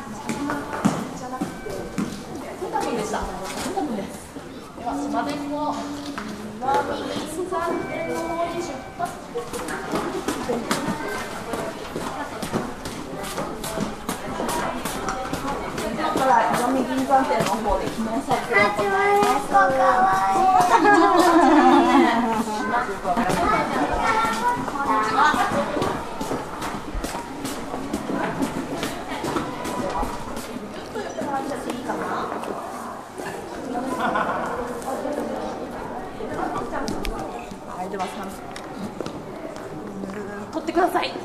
銀山店の方で記念撮影を行います。はい、では撮ってください。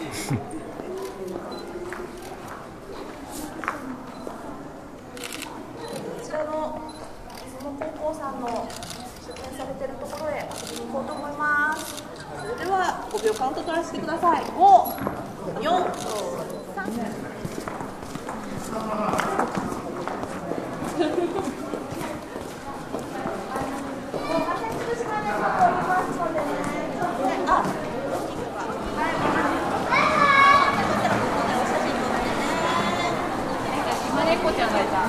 高校さんの出店されているところへ遊びに行こうと思います。それでは5秒カウント取らせてください。5、4、3。猫ちゃんがいた。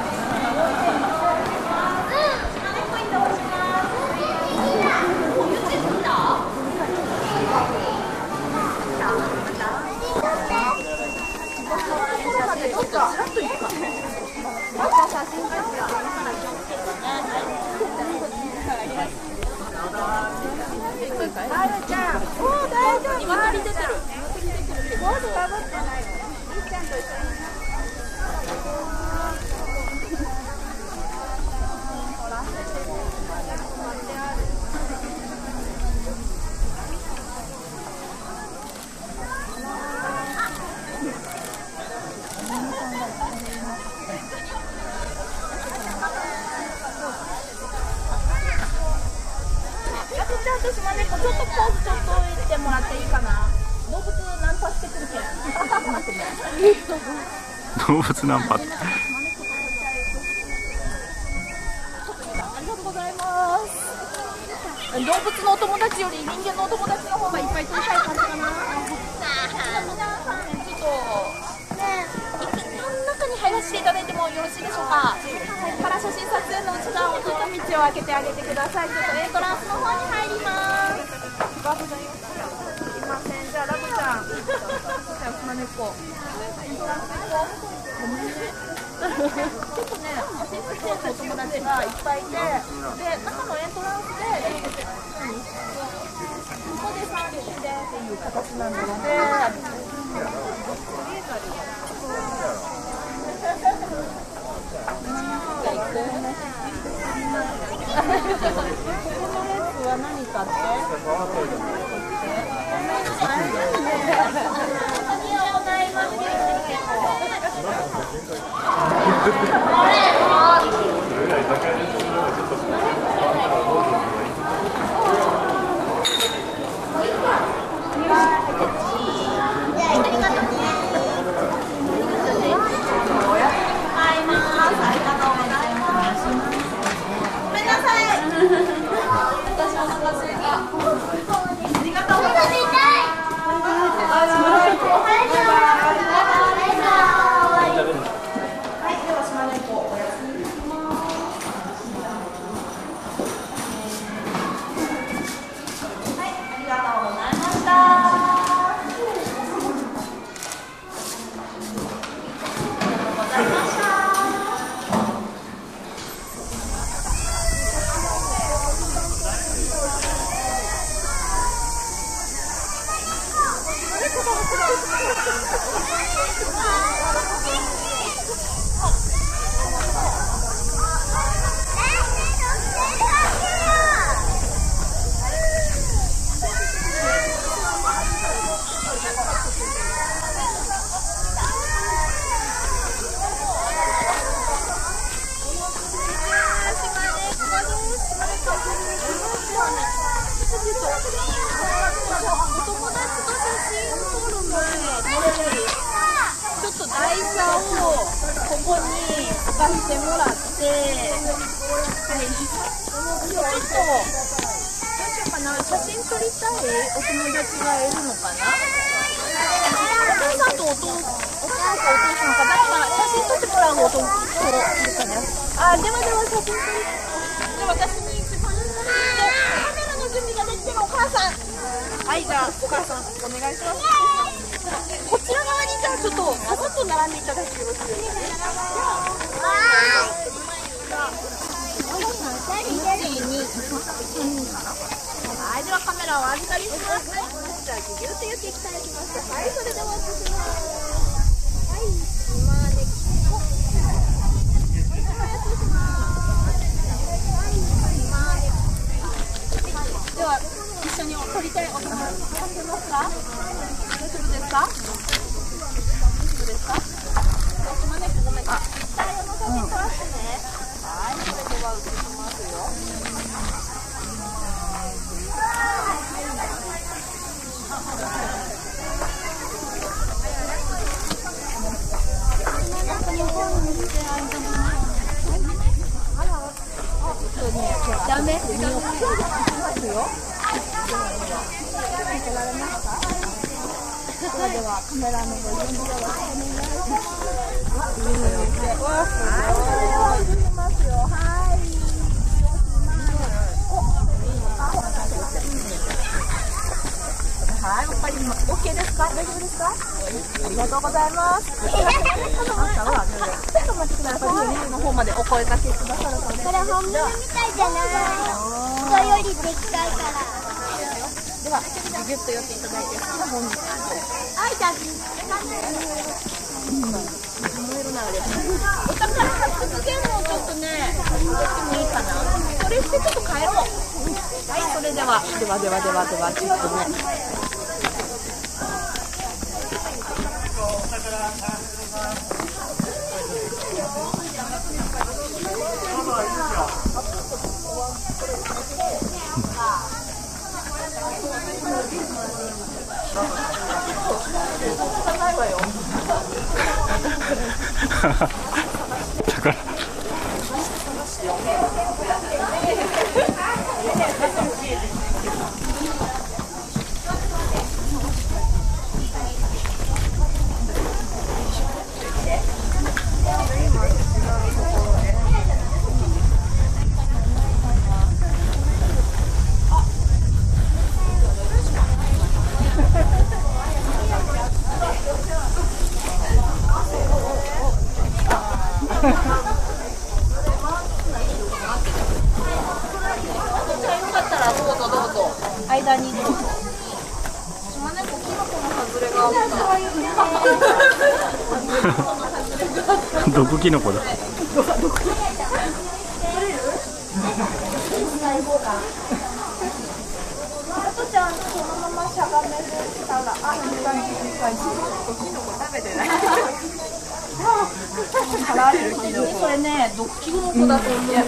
私もね、ちょっとポーズちょっと置いてもらっていいかな。動物ナンパしてくるけん。 動物ナンパ。ありがとうございます。動物のお友達より人間のお友達の方がいっぱい撮りたい感じかな。皆さんちょっとね、池の中に入らせていただいてもよろしいでしょうか。から写真撮影のうちが大きな道を開けてあげてください。ちょっとエントランスの方に入ります。すいません、じゃあラブちゃん、じゃあ熊猫、エントランス行こう。ごめんね。ちょっとね、写真撮影のお友達がいっぱいいて、で、中のエントランスで、ここで3人でっていう形なので、このレースは何かってここに置かせてもらって、はい、ちょっとどうしようかな、写真撮りたいお友達がいるのかな。お父さんとお父さんか誰か写真撮の音、あ、でも写真撮り。じゃあ私にカメラの準備ができてるお母さん。はい、じゃあお母さんお願いします。こちら側にじゃあちょっとささっと並んでいただいてよろしいですか。はい、ではカメラをお預かりします。じゃあギュッと寄っていただきまして、はい、それではお進みます。はい、今ね、では一緒に撮りたいお友達いらっしゃいますか？大丈夫ですか？大丈夫ですか？島根ごめんなさい。下用の写真撮らせてね。はい、それでは映しますよ。ダメ？見よう。ますよ。それではカメラのご準備をお願いします。はい、わかります。OK ですか？大丈夫ですか？ありがとうございます。ちょっと待ってください。上の方までお声掛けくださるとね。 これ本物みたいじゃない。人よりでっかいから。 では、ギュッと寄っていただいて、好きな方に。はい、じゃあ、お宝発掘ゲームをちょっとね、撮ってもいいかな。それしてちょっと帰ろう。はい、それでは、ちょっとね。間に島根湖キノコの外れがあった。 毒キノコだ。 あとちゃんそのまましゃがめたら、あ、いい感じ。キノコ食べてない。それね、毒キノコだと思う。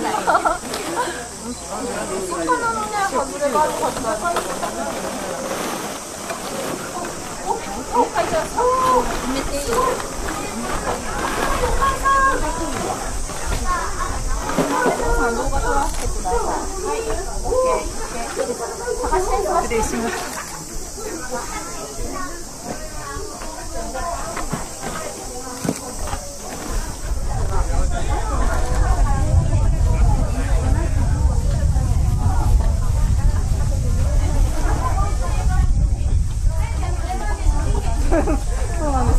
魚のね、外れがあるはずだ。お、書いてある。決めていい。動画撮らせてください。はい、オッケー。探してください。失礼します。そうなんです。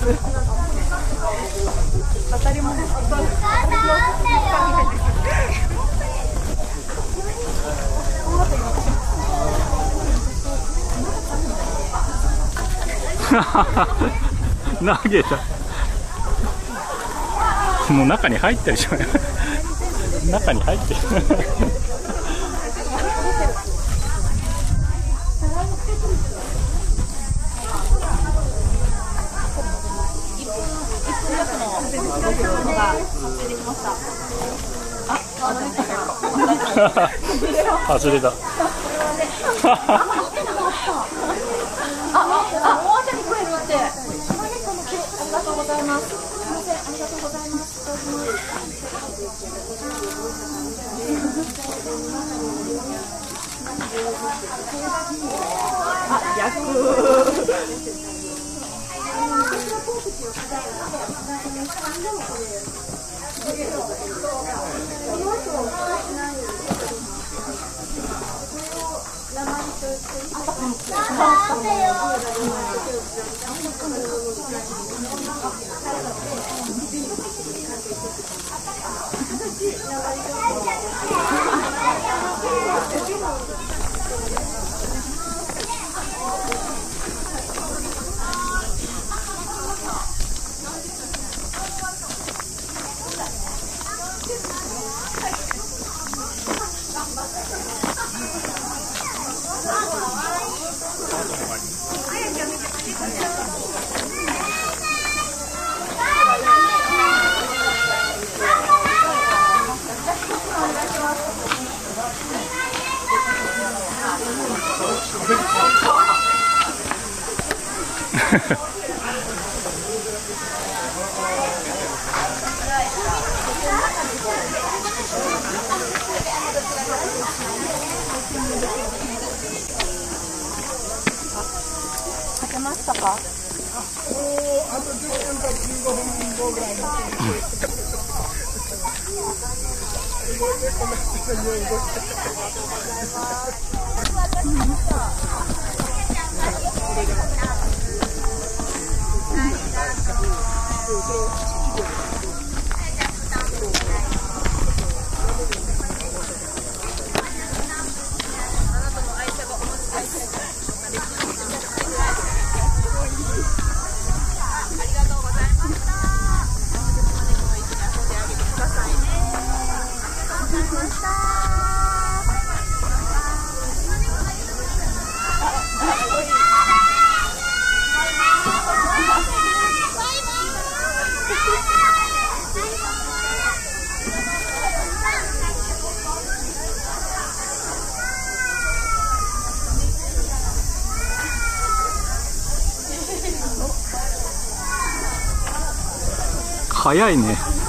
当たり前です。 投げた。もう中に入ってるじゃん。中に入ってる。外れた。 大当たりくれるって。ありがとうございます。すみません、ありがとうございます。あ、逆。 書けましたか？ あと10分か15分後ぐらいに。 早いね。